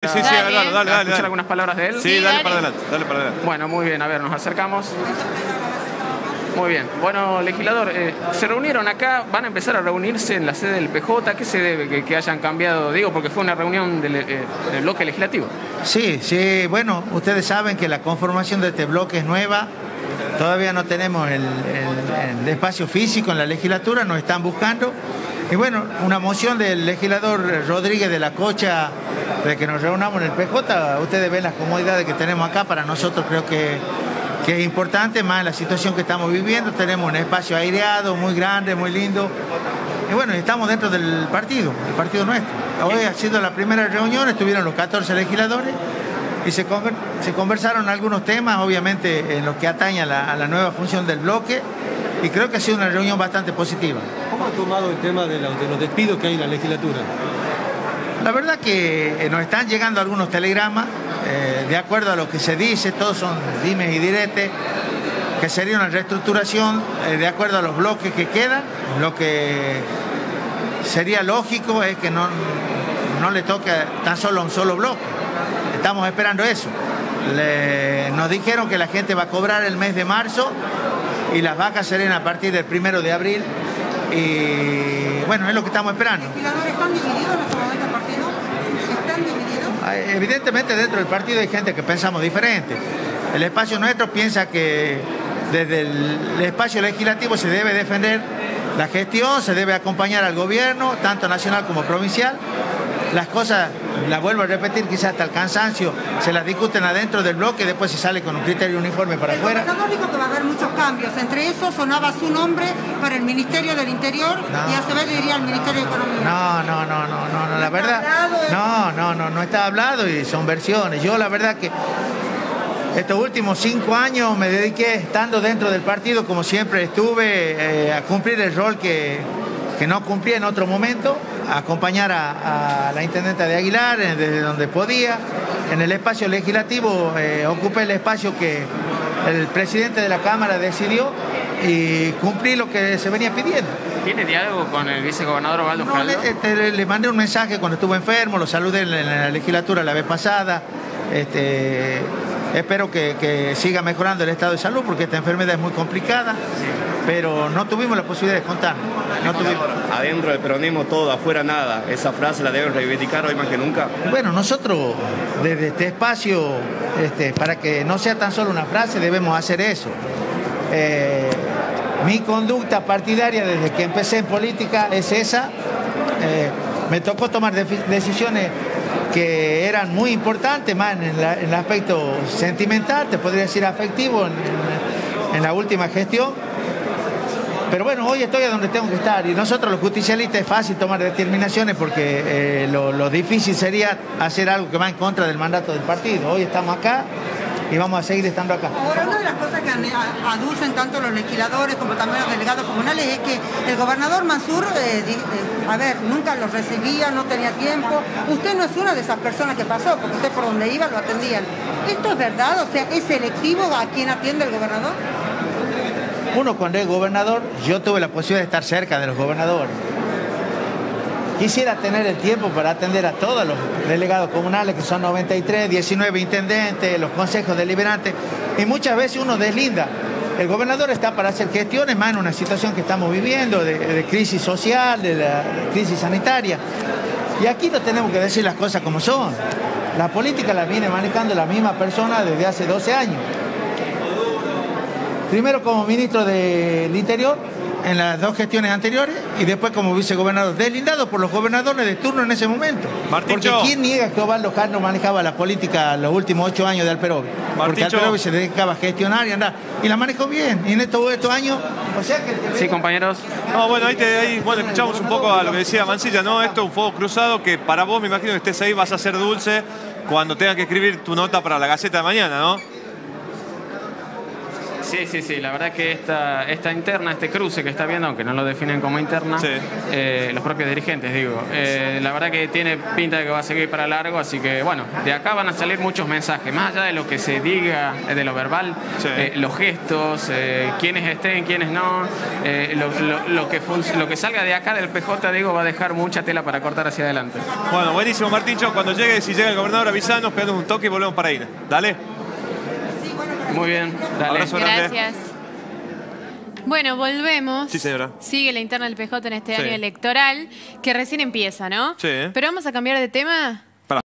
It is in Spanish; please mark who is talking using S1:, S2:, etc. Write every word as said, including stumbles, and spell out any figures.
S1: Sí, sí, dale, dale, dale.
S2: ¿Escuchar algunas palabras de él?
S1: Sí,
S3: Sí,
S1: dale,
S3: dale.
S1: para adelante, dale para adelante.
S2: Bueno, muy bien, a ver, nos acercamos. Muy bien. Bueno, legislador, eh, se reunieron acá, van a empezar a reunirse en la sede del P J. ¿Qué se debe que, que hayan cambiado? Digo, porque fue una reunión del, eh, del bloque legislativo.
S4: Sí, sí, bueno, ustedes saben que la conformación de este bloque es nueva. Todavía no tenemos el, el- el espacio físico en la legislatura, nos están buscando. Y bueno, una moción del legislador Rodríguez de la Cocha de que nos reunamos en el P J. Ustedes ven las comodidades que tenemos acá, para nosotros creo que, que es importante, más en la situación que estamos viviendo. Tenemos un espacio aireado, muy grande, muy lindo. Y bueno, estamos dentro del partido, el partido nuestro. Hoy ha sido la primera reunión, estuvieron los catorce legisladores y se, conver- se conversaron algunos temas, obviamente en lo que atañe a la, a la nueva función del bloque, y creo que ha sido una reunión bastante positiva.
S5: ¿Cómo ha tomado el tema de, la- de los despidos que hay en la legislatura?
S4: La verdad que eh, nos están llegando algunos telegramas, eh, de acuerdo a lo que se dice, todos son dimes y diretes, que sería una reestructuración eh, de acuerdo a los bloques que quedan. Lo que sería lógico es que no, no le toque tan solo a un solo bloque. Estamos esperando eso. Le- nos dijeron que la gente va a cobrar el mes de marzo y las vacas serían a partir del primero de abril. Y bueno, es lo que estamos esperando.
S6: ¿Los legisladores están divididos en este momento el partido? ¿Están divididos?
S4: Evidentemente dentro del partido hay gente que pensamos diferente. El espacio nuestro piensa que desde el espacio legislativo se debe defender la gestión, se debe acompañar al gobierno, tanto nacional como provincial. Las cosas, las vuelvo a repetir, quizás hasta el cansancio, se las discuten adentro del bloque y después se sale con un criterio uniforme para
S6: El
S4: afuera.
S6: gobernador dijo que va a haber muchos cambios. Entre esos sonaba su nombre para el Ministerio del Interior
S4: No,
S6: y a su vez diría el Ministerio de Economía.
S4: No, no, no, no, no, no, la
S6: ¿No está
S4: verdad,
S6: hablado de-
S4: no, no, no, no está hablado y son versiones. Yo la verdad que estos últimos cinco años me dediqué, estando dentro del partido, como siempre estuve, eh, a cumplir el rol que, que no cumplí en otro momento, a acompañar a, a la intendenta de Aguilar eh, desde donde podía. En el espacio legislativo eh, ocupé el espacio que el presidente de la Cámara decidió y cumplí lo que se venía pidiendo.
S2: ¿Tiene diálogo con el vicegobernador Osvaldo
S4: No,
S2: Jaldo?
S4: le, este, le- le mandé un mensaje cuando estuvo enfermo, lo saludé en la, en la legislatura la vez pasada. Este, espero que, que siga mejorando el estado de salud porque esta enfermedad es muy complicada, pero no tuvimos la posibilidad de contar. No tuvimos.
S1: Adentro del peronismo todo, afuera nada. Esa frase la deben reivindicar hoy más que nunca.
S4: Bueno, nosotros desde este espacio, este, para que no sea tan solo una frase, debemos hacer eso. Eh, mi conducta partidaria desde que empecé en política es esa. Eh, me tocó tomar defi- decisiones que eran muy importantes, más en, la- en el aspecto sentimental, te podría decir afectivo, en, en- en la última gestión. Pero bueno, hoy estoy a donde tengo que estar y nosotros los justicialistas es fácil tomar determinaciones porque eh, lo, lo difícil sería hacer algo que va en contra del mandato del partido. Hoy estamos acá y vamos a seguir estando acá.
S6: Ahora, una de las cosas que ane- a- aducen tanto los legisladores como también los delegados comunales es que el gobernador Mansur, eh, di- eh, a ver, nunca los recibía, no tenía tiempo. Usted no es una de esas personas que pasó, porque usted por donde iba lo atendían. ¿Esto es verdad? O sea, ¿es selectivo a quien atiende el gobernador?
S4: Uno cuando es gobernador, yo tuve la posibilidad de estar cerca de los gobernadores. Quisiera tener el tiempo para atender a todos los delegados comunales, que son noventa y tres, diecinueve intendentes, los consejos deliberantes, y muchas veces uno deslinda. El gobernador está para hacer gestiones, más en una situación que estamos viviendo, de, de crisis social, de la de crisis sanitaria. Y aquí no tenemos que decir las cosas como son. La política la viene manejando la misma persona desde hace doce años. Primero como ministro del Interior en las dos gestiones anteriores y después como vicegobernador, deslindado por los gobernadores de turno en ese momento.
S1: Martincho.
S4: Porque ¿quién niega que Osvaldo Jaldo manejaba la política los últimos ocho años de Alperovi? Porque
S1: Martincho.
S4: Alperovi se dedicaba a gestionar y andar. Y la manejó bien. Y en estos, estos años, o sea que... el que
S2: Sí,
S4: venga-
S2: compañeros.
S1: No, bueno, ahí, te, ahí bueno, escuchamos un poco a lo que decía Mansilla, ¿no? Esto es un fuego cruzado que para vos, me imagino que estés ahí, vas a ser dulce cuando tengas que escribir tu nota para la Gaceta de mañana, ¿no?
S2: Sí, sí, sí. La verdad que esta, esta interna, este cruce que está viendo, aunque no lo definen como interna,
S1: Sí.
S2: eh, los propios dirigentes, digo, eh, la verdad que tiene pinta de que va a seguir para largo, así que bueno, de acá van a salir muchos mensajes, más allá de lo que se diga, de lo verbal,
S1: Sí.
S2: eh, los gestos, eh, quiénes estén, quiénes no, eh, lo, lo- lo que func- lo que salga de acá del P J, digo, va a dejar mucha tela para cortar hacia adelante.
S1: Bueno, buenísimo, Martincho. Cuando llegue, si llega el gobernador, avisanos, pegamos un toque y volvemos para ir. Dale.
S2: Muy bien, dale.
S1: Abrazo grande.
S3: Gracias. Bueno, volvemos.
S1: Sí, señora.
S3: Sigue la interna del P J en este
S1: Sí.
S3: año electoral, que recién empieza, ¿no?
S1: Sí.
S3: Pero vamos a cambiar de tema